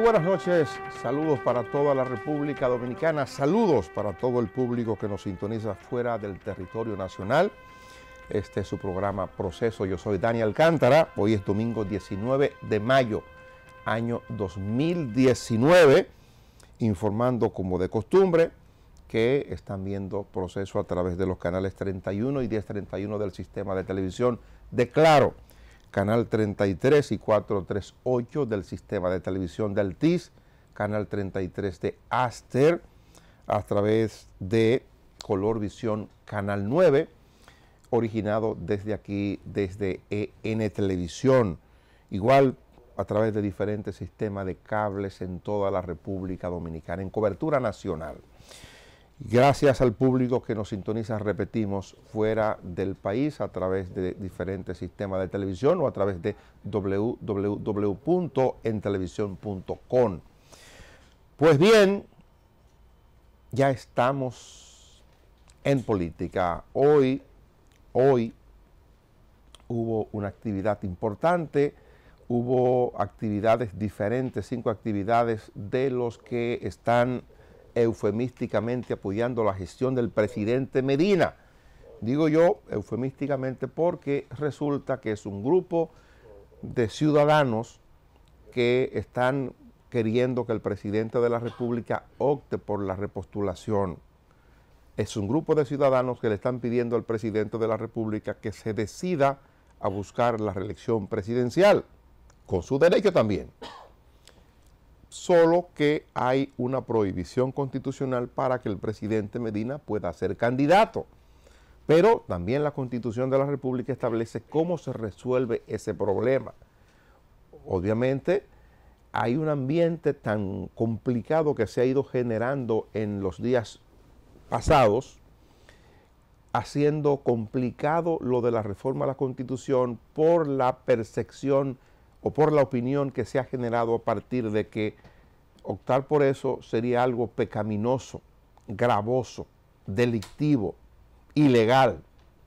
buenas noches, saludos para toda la República Dominicana, saludos para todo el público que nos sintoniza fuera del territorio nacional. Este es su programa Proceso, yo soy Dani Alcántara, hoy es domingo 19 de mayo, año 2019, informando como de costumbre que están viendo Proceso a través de los canales 31 y 1031 del sistema de televisión de Claro, canal 33 y 438 del sistema de televisión de Altiz, canal 33 de Aster, a través de Color Visión, canal 9, originado desde aquí, desde EN Televisión, igual a través de diferentes sistemas de cables en toda la República Dominicana, en cobertura nacional. Gracias al público que nos sintoniza, repetimos, fuera del país a través de diferentes sistemas de televisión o a través de www.entelevisión.com. Pues bien, ya estamos en política. Hoy hubo una actividad importante, hubo actividades diferentes, 5 actividades de los que están eufemísticamente apoyando la gestión del presidente Medina. Digo yo eufemísticamente porque resulta que es un grupo de ciudadanos que están queriendo que el presidente de la República opte por la repostulación. Es un grupo de ciudadanos que le están pidiendo al presidente de la República que se decida a buscar la reelección presidencial, con su derecho también. Solo que hay una prohibición constitucional para que el presidente Medina pueda ser candidato. Pero también la Constitución de la República establece cómo se resuelve ese problema. Obviamente, hay un ambiente tan complicado que se ha ido generando en los días pasados, haciendo complicado lo de la reforma a la Constitución por la percepción o por la opinión que se ha generado a partir de que optar por eso sería algo pecaminoso, gravoso, delictivo, ilegal,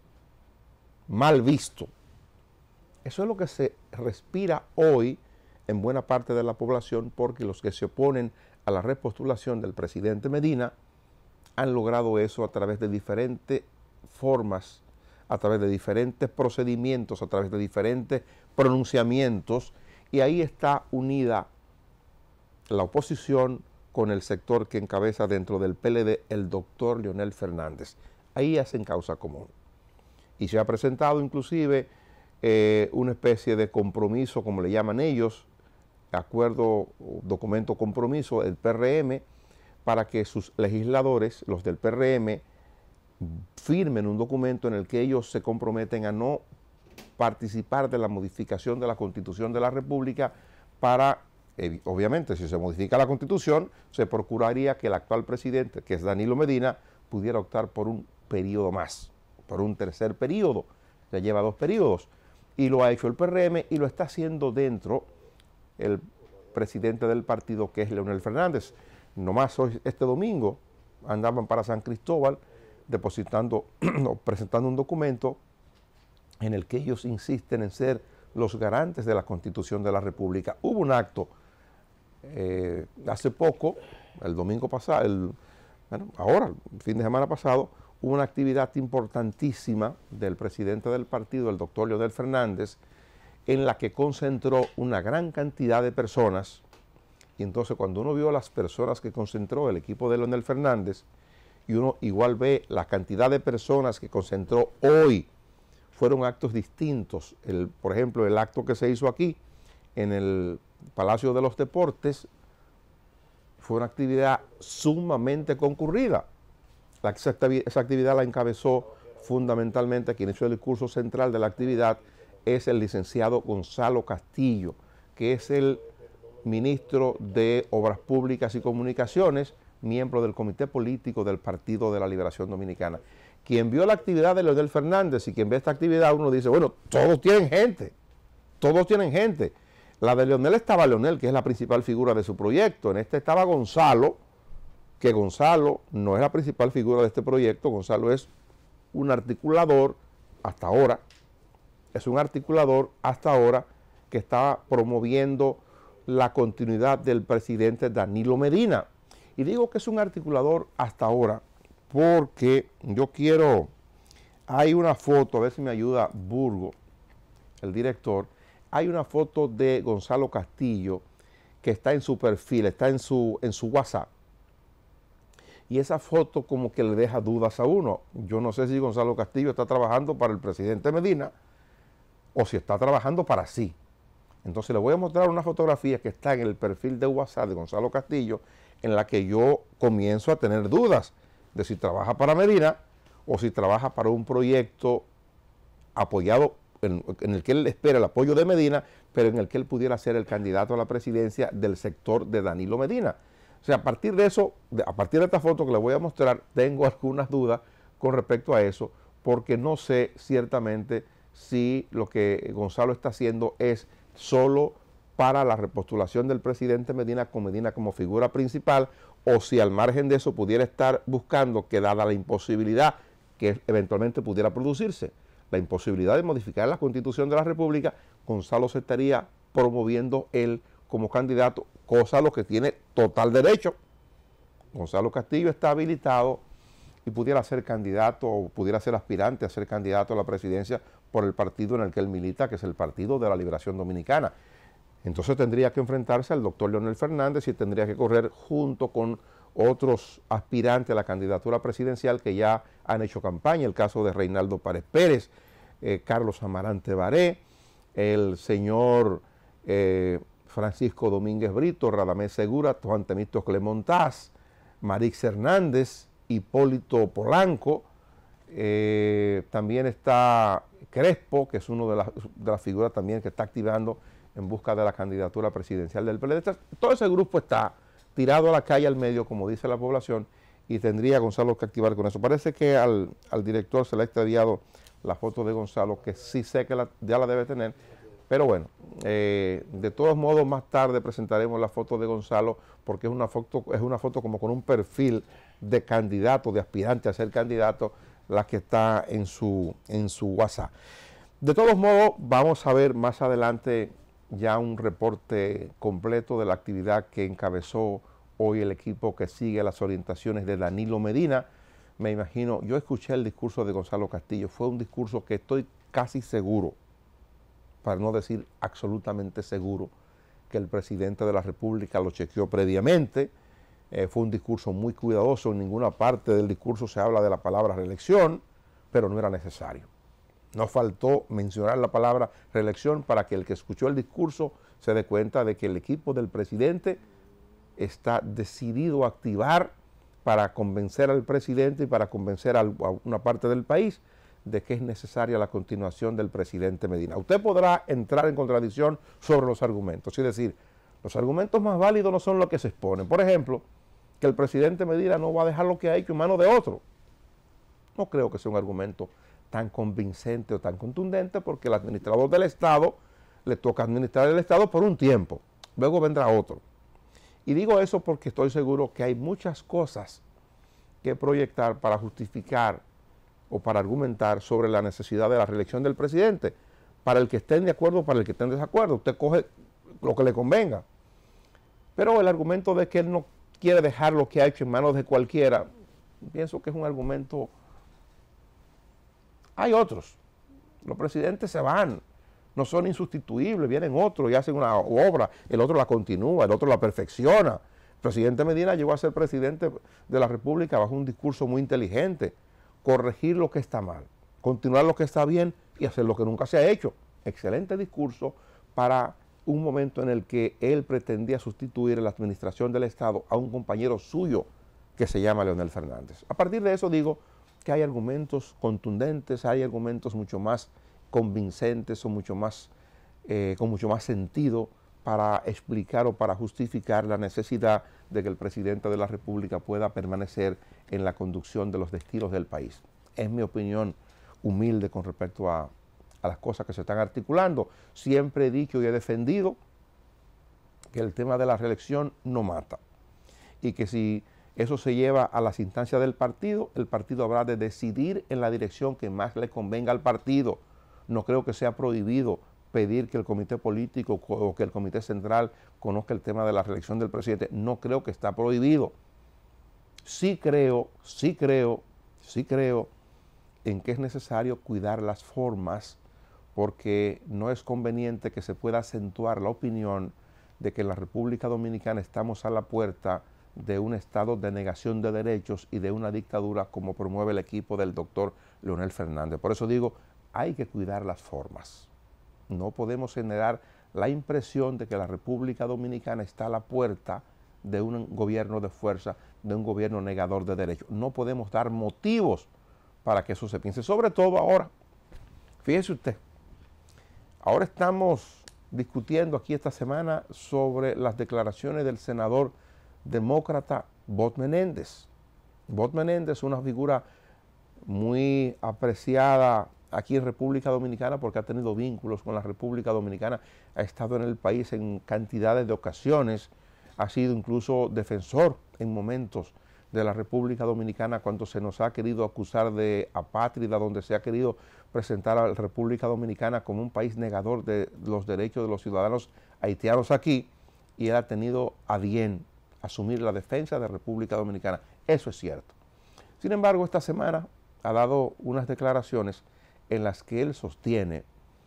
mal visto. Eso es lo que se respira hoy en buena parte de la población, porque los que se oponen a la repostulación del presidente Medina han logrado eso a través de diferentes formas, a través de diferentes procedimientos, a través de diferentes pronunciamientos, y ahí está unida la oposición con el sector que encabeza dentro del PLD el doctor Leonel Fernández. Ahí hacen causa común. Y se ha presentado inclusive una especie de compromiso, como le llaman ellos, acuerdo, documento compromiso del PRM, para que sus legisladores, los del PRM, firmen un documento en el que ellos se comprometen a no participar de la modificación de la Constitución de la República para, obviamente, si se modifica la Constitución, se procuraría que el actual presidente, que es Danilo Medina, pudiera optar por un periodo más, por un tercer periodo. Ya lleva 2 periodos y lo ha hecho el PRM y lo está haciendo dentro el presidente del partido, que es Leonel Fernández. Nomás hoy, este domingo, andaban para San Cristóbal presentando un documento en el que ellos insisten en ser los garantes de la Constitución de la República. Hubo un acto hace poco, el domingo pasado, ahora, el fin de semana pasado, hubo una actividad importantísima del presidente del partido, el doctor Leonel Fernández, en la que concentró una gran cantidad de personas. Y entonces cuando uno vio a las personas que concentró el equipo de Leonel Fernández, y uno igual ve la cantidad de personas que concentró hoy, fueron actos distintos. Por ejemplo, el acto que se hizo aquí, en el Palacio de los Deportes, fue una actividad sumamente concurrida. Esa actividad la encabezó fundamentalmente, quien hizo el discurso central de la actividad, es el licenciado Gonzalo Castillo, que es el ministro de Obras Públicas y Comunicaciones, miembro del Comité Político del Partido de la Liberación Dominicana. Quien vio la actividad de Leonel Fernández y quien ve esta actividad, uno dice, bueno, todos tienen gente. La de Leonel estaba Leonel, que es la principal figura de su proyecto. En este estaba Gonzalo, que Gonzalo no es la principal figura de este proyecto. Gonzalo es un articulador hasta ahora, que está promoviendo la continuidad del presidente Danilo Medina. Y digo que es un articulador hasta ahora porque yo quiero, hay una foto, a ver si me ayuda Burgo, el director, hay una foto de Gonzalo Castillo que está en su perfil, está en su WhatsApp. Y esa foto como que le deja dudas a uno. Yo no sé si Gonzalo Castillo está trabajando para el presidente Medina o si está trabajando para sí. Entonces le voy a mostrar una fotografía que está en el perfil de WhatsApp de Gonzalo Castillo, en la que yo comienzo a tener dudas de si trabaja para Medina o si trabaja para un proyecto apoyado, en el que él espera el apoyo de Medina, pero en el que él pudiera ser el candidato a la presidencia del sector de Danilo Medina. O sea, a partir de eso, a partir de esta foto que le voy a mostrar, tengo algunas dudas con respecto a eso, porque no sé ciertamente si lo que Gonzalo está haciendo es solo para la repostulación del presidente Medina con Medina como figura principal, o si al margen de eso pudiera estar buscando que, dada la imposibilidad que eventualmente pudiera producirse, la imposibilidad de modificar la Constitución de la República, Gonzalo se estaría promoviendo él como candidato, cosa a lo que tiene total derecho. Gonzalo Castillo está habilitado y pudiera ser candidato o pudiera ser aspirante a ser candidato a la presidencia por el partido en el que él milita, que es el Partido de la Liberación Dominicana. Entonces tendría que enfrentarse al doctor Leonel Fernández y tendría que correr junto con otros aspirantes a la candidatura presidencial que ya han hecho campaña, el caso de Reinaldo Párez Pérez, Carlos Amarante Baré, el señor Francisco Domínguez Brito, Radamés Segura, Juan Temístocles Clemontaz, Marix Hernández, Hipólito Polanco, también está Crespo, que es uno de las figuras también que está activando en busca de la candidatura presidencial del PLD. Todo ese grupo está tirado a la calle al medio, como dice la población, y tendría Gonzalo que activar con eso. Parece que al director se le ha extraviado la foto de Gonzalo, que sí sé que ya la debe tener, pero bueno, de todos modos más tarde presentaremos la foto de Gonzalo, porque es una foto como con un perfil de candidato, de aspirante a ser candidato, la que está en su WhatsApp. De todos modos, vamos a ver más adelante ya un reporte completo de la actividad que encabezó hoy el equipo que sigue las orientaciones de Danilo Medina. Me imagino, yo escuché el discurso de Gonzalo Castillo, fue un discurso que estoy casi seguro, para no decir absolutamente seguro, que el presidente de la República lo chequeó previamente. Fue un discurso muy cuidadoso, en ninguna parte del discurso se habla de la palabra reelección, pero no era necesario. No faltó mencionar la palabra reelección para que el que escuchó el discurso se dé cuenta de que el equipo del presidente está decidido a activar para convencer al presidente y para convencer a una parte del país de que es necesaria la continuación del presidente Medina. Usted podrá entrar en contradicción sobre los argumentos, es decir, los argumentos más válidos no son los que se exponen. Por ejemplo, que el presidente Medina no va a dejar lo que ha hecho en manos de otro. No creo que sea un argumento tan convincente o tan contundente, porque el administrador del Estado le toca administrar el Estado por un tiempo, luego vendrá otro. Y digo eso porque estoy seguro que hay muchas cosas que proyectar para justificar o para argumentar sobre la necesidad de la reelección del presidente, para el que estén de acuerdo o para el que estén de desacuerdo. Usted coge lo que le convenga. Pero el argumento de que él no quiere dejar lo que ha hecho en manos de cualquiera, pienso que es un argumento. Hay otros. Los presidentes se van, no son insustituibles, vienen otros y hacen una obra, el otro la continúa, el otro la perfecciona. El presidente Medina llegó a ser presidente de la República bajo un discurso muy inteligente: corregir lo que está mal, continuar lo que está bien y hacer lo que nunca se ha hecho. Excelente discurso para un momento en el que él pretendía sustituir en la administración del Estado a un compañero suyo que se llama Leonel Fernández. A partir de eso digo que hay argumentos contundentes, hay argumentos mucho más convincentes o con mucho más sentido para explicar o para justificar la necesidad de que el presidente de la República pueda permanecer en la conducción de los destinos del país. Es mi opinión humilde con respecto a las cosas que se están articulando. Siempre he dicho y he defendido que el tema de la reelección no mata, y que si eso se lleva a las instancias del partido, el partido habrá de decidir en la dirección que más le convenga al partido. No creo que sea prohibido pedir que el comité político o que el comité central conozca el tema de la reelección del presidente. No creo que está prohibido. Sí creo en que es necesario cuidar las formas, porque no es conveniente que se pueda acentuar la opinión de que en la República Dominicana estamos a la puerta de un estado de negación de derechos y de una dictadura como promueve el equipo del doctor Leonel Fernández. Por eso digo, hay que cuidar las formas. No podemos generar la impresión de que la República Dominicana está a la puerta de un gobierno de fuerza, de un gobierno negador de derechos. No podemos dar motivos para que eso se piense, sobre todo ahora. Fíjese usted, ahora estamos discutiendo aquí esta semana sobre las declaraciones del senador demócrata Bob Menéndez. Bob Menéndez es una figura muy apreciada aquí en República Dominicana porque ha tenido vínculos con la República Dominicana, ha estado en el país en cantidades de ocasiones, ha sido incluso defensor en momentos de la República Dominicana cuando se nos ha querido acusar de apátrida, donde se ha querido presentar a la República Dominicana como un país negador de los derechos de los ciudadanos haitianos aquí, y él ha tenido a bien asumir la defensa de la República Dominicana. Eso es cierto. Sin embargo, esta semana ha dado unas declaraciones en las que él sostiene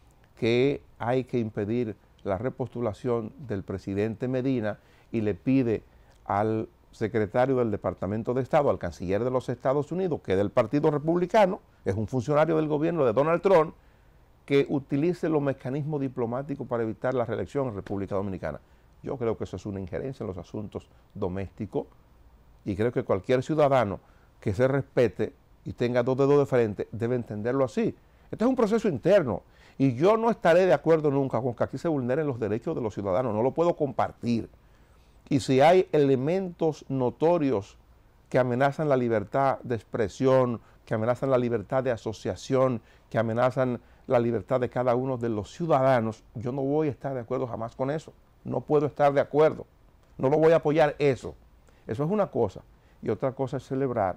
que hay que impedir la repostulación del presidente Medina y le pide al secretario del Departamento de Estado, al canciller de los Estados Unidos, que es del Partido Republicano, es un funcionario del gobierno de Donald Trump, que utilice los mecanismos diplomáticos para evitar la reelección en República Dominicana. Yo creo que eso es una injerencia en los asuntos domésticos y creo que cualquier ciudadano que se respete y tenga dos dedos de frente debe entenderlo así. Este es un proceso interno y yo no estaré de acuerdo nunca con que aquí se vulneren los derechos de los ciudadanos, no lo puedo compartir. Y si hay elementos notorios que amenazan la libertad de expresión, que amenazan la libertad de asociación, que amenazan la libertad de cada uno de los ciudadanos, yo no voy a estar de acuerdo jamás con eso. No puedo estar de acuerdo. No lo voy a apoyar eso. Eso es una cosa. Y otra cosa es celebrar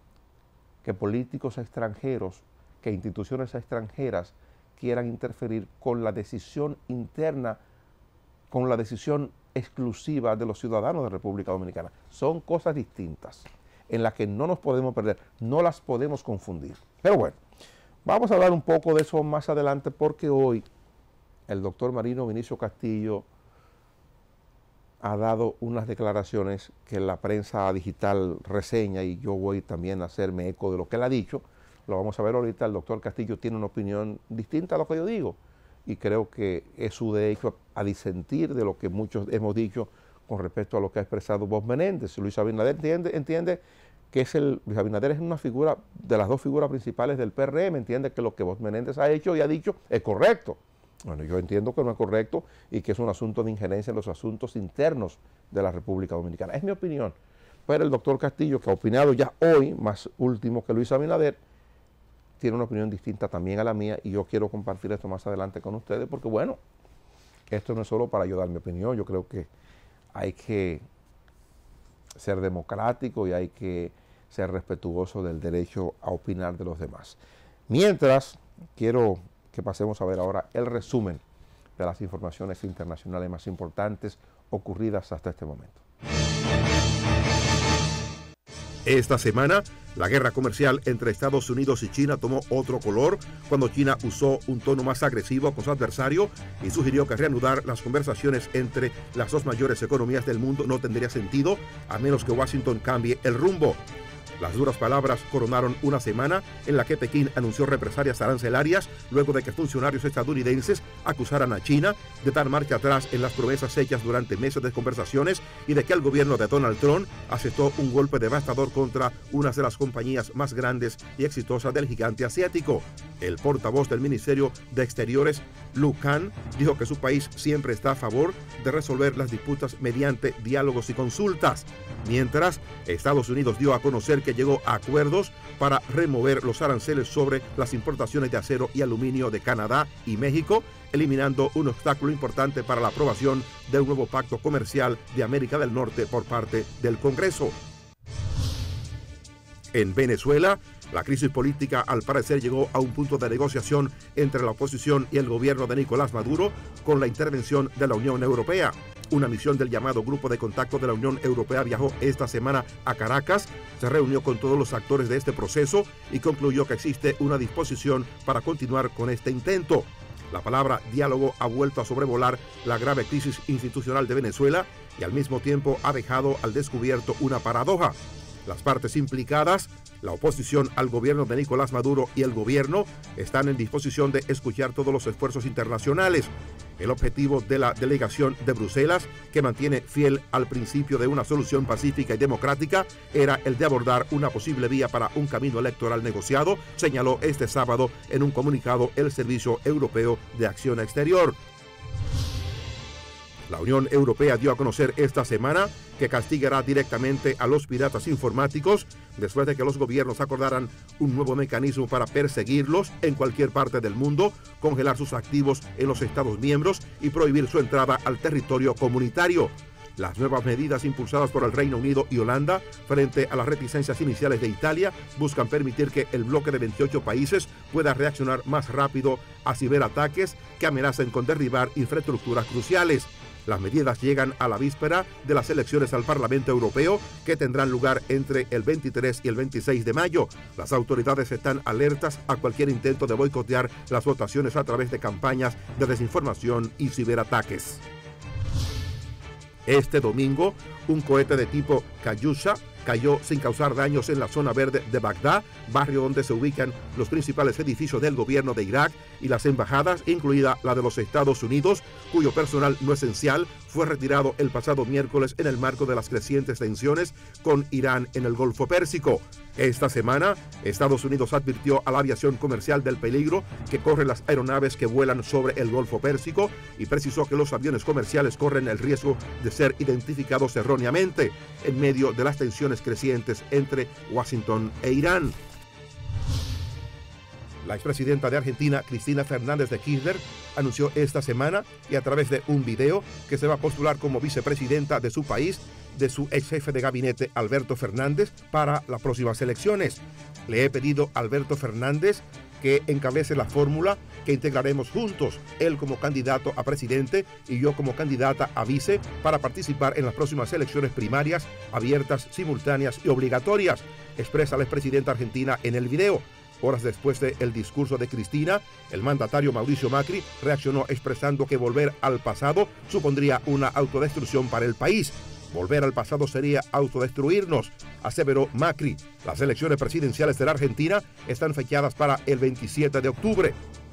que políticos extranjeros, que instituciones extranjeras quieran interferir con la decisión interna, con la decisión exclusiva de los ciudadanos de República Dominicana. Son cosas distintas en las que no nos podemos perder, no las podemos confundir. Pero bueno, vamos a hablar un poco de eso más adelante porque hoy el doctor Marino Vinicio Castillo ha dado unas declaraciones que la prensa digital reseña y yo voy también a hacerme eco de lo que él ha dicho. Lo vamos a ver ahorita. El doctor Castillo tiene una opinión distinta a lo que yo digo y creo que es su derecho a disentir de lo que muchos hemos dicho con respecto a lo que ha expresado Bob Menéndez. Luis Abinader entiende que Luis Abinader es una figura de las dos figuras principales del PRM, entiende que lo que Bob Menéndez ha hecho y ha dicho es correcto. Bueno, yo entiendo que no es correcto y que es un asunto de injerencia en los asuntos internos de la República Dominicana. Es mi opinión. Pero el doctor Castillo, que ha opinado ya hoy, más último que Luis Abinader, tiene una opinión distinta también a la mía y yo quiero compartir esto más adelante con ustedes porque, bueno, esto no es solo para yo dar mi opinión, yo creo que hay que ser democrático y hay que ser respetuoso del derecho a opinar de los demás. Mientras, quiero que pasemos a ver ahora el resumen de las informaciones internacionales más importantes ocurridas hasta este momento. Esta semana, la guerra comercial entre Estados Unidos y China tomó otro color cuando China usó un tono más agresivo con su adversario y sugirió que reanudar las conversaciones entre las dos mayores economías del mundo no tendría sentido a menos que Washington cambie el rumbo. Las duras palabras coronaron una semana en la que Pekín anunció represalias arancelarias luego de que funcionarios estadounidenses acusaran a China de dar marcha atrás en las promesas hechas durante meses de conversaciones y de que el gobierno de Donald Trump asestó un golpe devastador contra una de las compañías más grandes y exitosas del gigante asiático. El portavoz del Ministerio de Exteriores, Lu Kang, dijo que su país siempre está a favor de resolver las disputas mediante diálogos y consultas. Mientras, Estados Unidos dio a conocer que llegó a acuerdos para remover los aranceles sobre las importaciones de acero y aluminio de Canadá y México, eliminando un obstáculo importante para la aprobación del nuevo pacto comercial de América del Norte por parte del Congreso. En Venezuela, La crisis política, al parecer, llegó a un punto de negociación entre la oposición y el gobierno de Nicolás Maduro con la intervención de la Unión Europea. Una misión del llamado Grupo de Contacto de la Unión Europea viajó esta semana a Caracas, se reunió con todos los actores de este proceso y concluyó que existe una disposición para continuar con este intento. La palabra diálogo ha vuelto a sobrevolar la grave crisis institucional de Venezuela y al mismo tiempo ha dejado al descubierto una paradoja. Las partes implicadas, la oposición al gobierno de Nicolás Maduro y el gobierno, están en disposición de escuchar todos los esfuerzos internacionales. El objetivo de la delegación de Bruselas, que mantiene fiel al principio de una solución pacífica y democrática, era el de abordar una posible vía para un camino electoral negociado, señaló este sábado en un comunicado el Servicio Europeo de Acción Exterior. La Unión Europea dio a conocer esta semana que castigará directamente a los piratas informáticos después de que los gobiernos acordaran un nuevo mecanismo para perseguirlos en cualquier parte del mundo, congelar sus activos en los Estados miembros y prohibir su entrada al territorio comunitario. Las nuevas medidas impulsadas por el Reino Unido y Holanda frente a las reticencias iniciales de Italia buscan permitir que el bloque de 28 países pueda reaccionar más rápido a ciberataques que amenacen con derribar infraestructuras cruciales. Las medidas llegan a la víspera de las elecciones al Parlamento Europeo que tendrán lugar entre el 23 y el 26 de mayo. Las autoridades están alertas a cualquier intento de boicotear las votaciones a través de campañas de desinformación y ciberataques. Este domingo, un cohete de tipo Katyusha cayó sin causar daños en la zona verde de Bagdad, barrio donde se ubican los principales edificios del gobierno de Irak y las embajadas, incluida la de los Estados Unidos, cuyo personal no esencial fue retirado el pasado miércoles en el marco de las crecientes tensiones con Irán en el Golfo Pérsico. Esta semana, Estados Unidos advirtió a la aviación comercial del peligro que corren las aeronaves que vuelan sobre el Golfo Pérsico y precisó que los aviones comerciales corren el riesgo de ser identificados erróneamente en medio de las tensiones crecientes entre Washington e Irán. La expresidenta de Argentina, Cristina Fernández de Kirchner, anunció esta semana y a través de un video que se va a postular como vicepresidenta de su país, de su ex jefe de gabinete Alberto Fernández, para las próximas elecciones. Le he pedido a Alberto Fernández que encabece la fórmula que integraremos juntos, él como candidato a presidente y yo como candidata a vice, para participar en las próximas elecciones primarias abiertas, simultáneas y obligatorias, expresa la expresidenta argentina en el video. Horas después del discurso de Cristina, el mandatario Mauricio Macri reaccionó expresando que volver al pasado supondría una autodestrucción para el país. Volver al pasado sería autodestruirnos, aseveró Macri. Las elecciones presidenciales de la Argentina están fechadas para el 27 de octubre.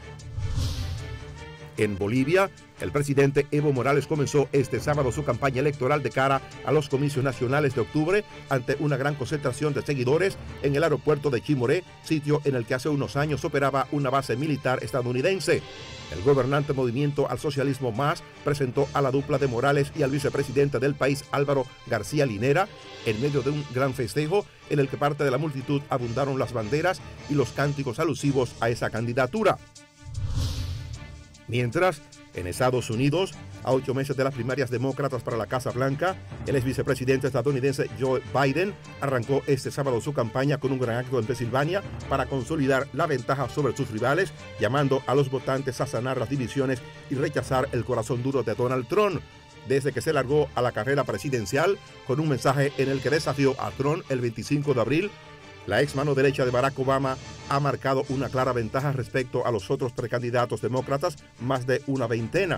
En Bolivia, el presidente Evo Morales comenzó este sábado su campaña electoral de cara a los comicios nacionales de octubre ante una gran concentración de seguidores en el aeropuerto de Chimoré, sitio en el que hace unos años operaba una base militar estadounidense. El gobernante Movimiento al Socialismo MÁS presentó a la dupla de Morales y al vicepresidente del país, Álvaro García Linera, en medio de un gran festejo en el que parte de la multitud abundaron las banderas y los cánticos alusivos a esa candidatura. Mientras, en Estados Unidos, a 8 meses de las primarias demócratas para la Casa Blanca, el ex vicepresidente estadounidense Joe Biden arrancó este sábado su campaña con un gran acto en Pensilvania para consolidar la ventaja sobre sus rivales, llamando a los votantes a sanar las divisiones y rechazar el corazón duro de Donald Trump. Desde que se largó a la carrera presidencial con un mensaje en el que desafió a Trump el 25 de abril, la ex mano derecha de Barack Obama ha marcado una clara ventaja respecto a los otros precandidatos demócratas, más de una veintena.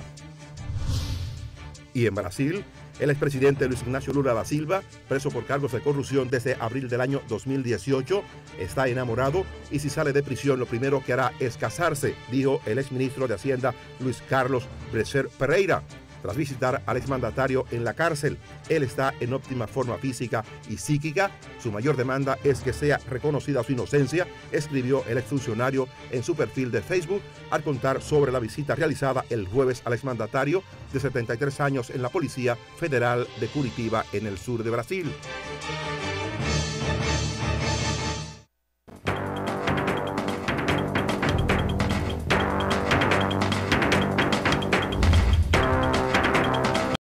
Y en Brasil, el expresidente Luis Ignacio Lula da Silva, preso por cargos de corrupción desde abril del año 2018, está enamorado y si sale de prisión lo primero que hará es casarse, dijo el exministro de Hacienda Luis Carlos Brecher Pereira. Tras visitar al exmandatario en la cárcel, él está en óptima forma física y psíquica. Su mayor demanda es que sea reconocida su inocencia, escribió el exfuncionario en su perfil de Facebook al contar sobre la visita realizada el jueves al exmandatario de 73 años en la Policía Federal de Curitiba, en el sur de Brasil.